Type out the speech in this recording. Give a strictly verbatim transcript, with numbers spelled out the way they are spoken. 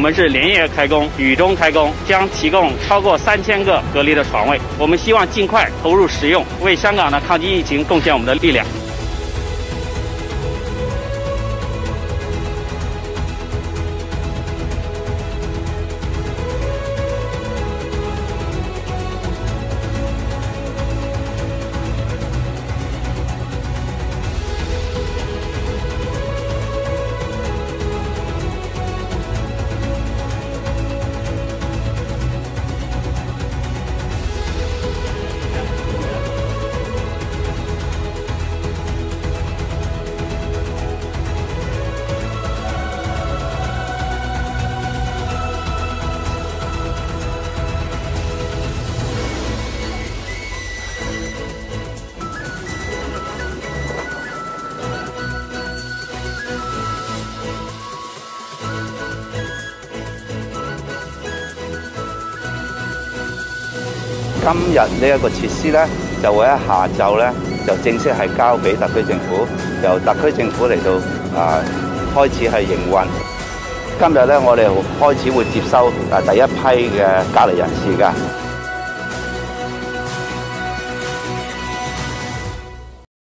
们是连夜开工，雨中开工，将提供超过三千个隔离的床位。我们希望尽快投入使用，为香港的抗击疫情贡献我们的力量。 今日呢一個設施咧，就會喺下晝咧就正式係交俾特區政府，由特區政府嚟到啊開始係營運。今日咧，我哋開始會接收啊第一批嘅隔離人士㗎。